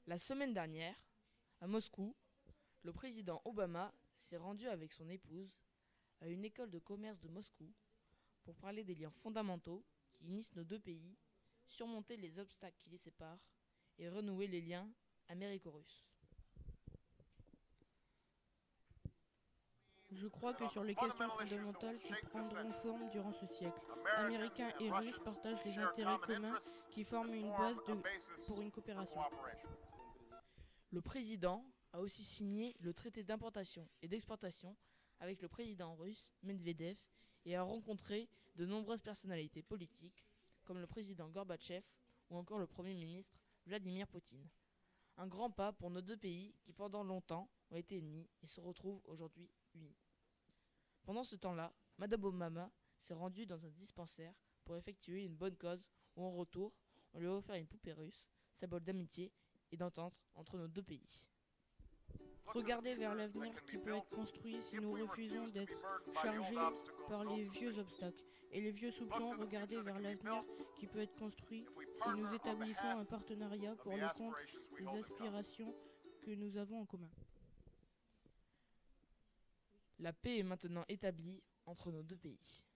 La semaine dernière, à Moscou, le président Obama s'est rendu avec son épouse à une école de commerce de Moscou pour parler des liens fondamentaux qui unissent nos deux pays, surmonter les obstacles qui les séparent et renouer les liens américo-russes. Je crois que sur les questions fondamentales qui prendront forme durant ce siècle, Américains et Russes partagent les intérêts communs qui forment une base pour une coopération. Le président a aussi signé le traité d'importation et d'exportation avec le président russe Medvedev et a rencontré de nombreuses personnalités politiques comme le président Gorbatchev ou encore le premier ministre Vladimir Poutine. Un grand pas pour nos deux pays qui pendant longtemps ont été ennemis et se retrouvent aujourd'hui unis. Pendant ce temps-là, Madame Obama s'est rendue dans un dispensaire pour effectuer une bonne cause où en retour, on lui a offert une poupée russe, symbole d'amitié et d'entente entre nos deux pays. Regarder vers l'avenir qui peut être construit si nous refusons d'être chargés par les vieux obstacles et les vieux soupçons. Regarder vers l'avenir qui peut être construit si nous établissons un partenariat pour le compte des aspirations que nous avons en commun. La paix est maintenant établie entre nos deux pays.